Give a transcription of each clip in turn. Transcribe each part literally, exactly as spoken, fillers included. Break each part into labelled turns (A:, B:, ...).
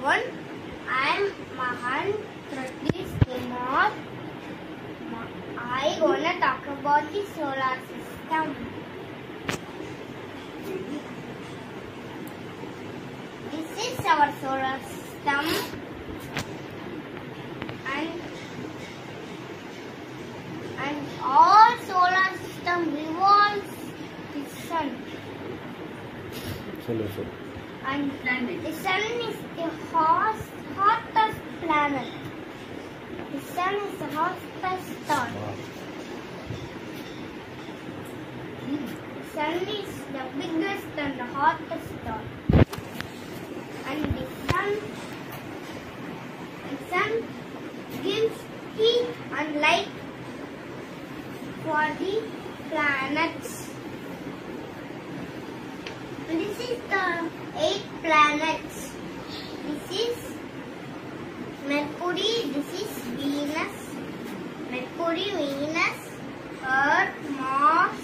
A: everyone, I am Mahan Pratis Kumar. I gonna talk about the solar system. This is our solar system, and and all solar system revolves the sun.
B: Solar system.
A: And the sun is the hot, hottest planet. The sun is the hottest star.
B: Wow.
A: The sun is the biggest and the hottest star. And the sun, the sun gives heat and light for the planets. This is the eight planets. This is Mercury, this is Venus, Mercury, Venus, Earth, Mars,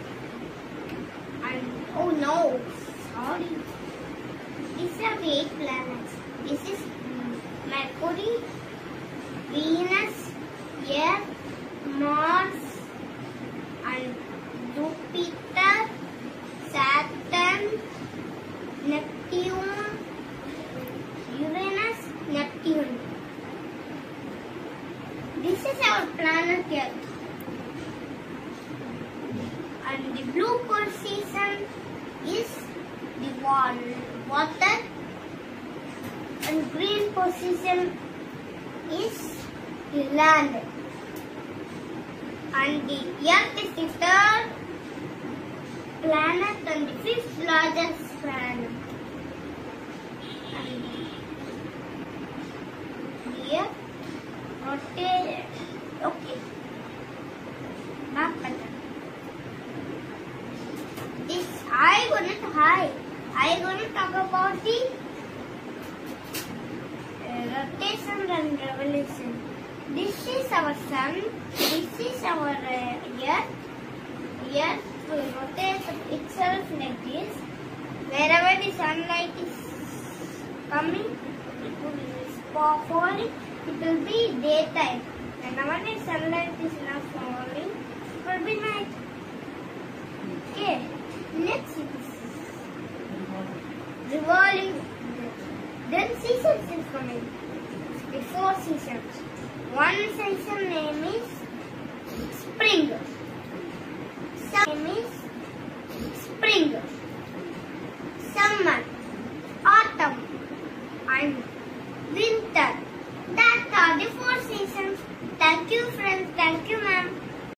A: and oh no, sorry. These are the eight planets. This is Mercury, Venus, Earth, Mars, and Jupiter, Saturn, Neptune, Uranus, Neptune. This is our planet Earth. And the blue portion is the water, and green portion is the land. And the Earth is the third planet and the fifth largest planet. And the Earth rotated. Okay. Back button. This I gonna hi. I gonna talk about the uh, rotation and revolution. This is our sun. This is our uh, Earth. Earth will rotate itself like this. Wherever the sunlight is coming, it will falling. It will be daytime. And when the sunlight is not falling, it will be night. Okay. Next is revolving. Then seasons is coming. The four seasons. One season name is spring. Name is spring, summer, autumn, and winter. That are the four seasons. Thank you, friends.